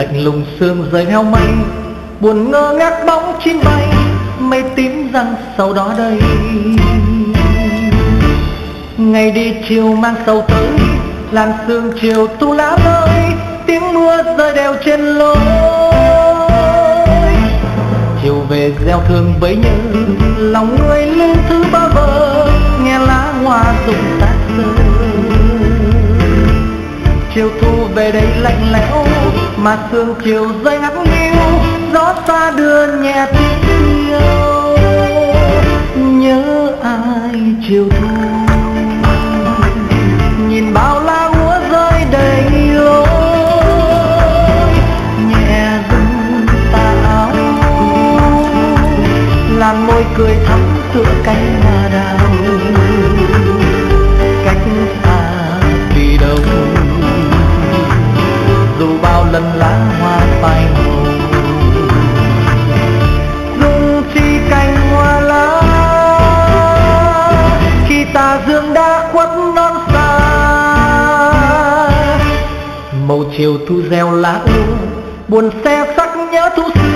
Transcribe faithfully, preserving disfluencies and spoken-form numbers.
lạnh lùng sương rơi theo mây, buồn ngơ ngác bóng chim bay, mây tím răng sau đó đây. Ngày đi chiều mang sầu tới, làn sương chiều thu lá rơi, tiếng mưa rơi đều trên lối. Chiều về gieo thương bấy nhớ, lòng người lưu thứ bơ vơ, nghe lá hoa rụng tát rơi. Chiều thu về đây lạnh lẽo, mà sương chiều rơi ngắt nghèo, gió xa đưa nhẹ tiếng yêu. Nhớ ai chiều thu, nhìn bao lá úa rơi đầy lối, nhẹ rung tà áo, làn môi cười thắm tựa cánh hoa đào. Cách xa vì đâu, dù bao lần lá hoa phai màu, dung chi cành hoa lá khi tà dương đã khuất non xa. Màu chiều thu reo lá úa, buồn xe sắc nhớ thu xưa.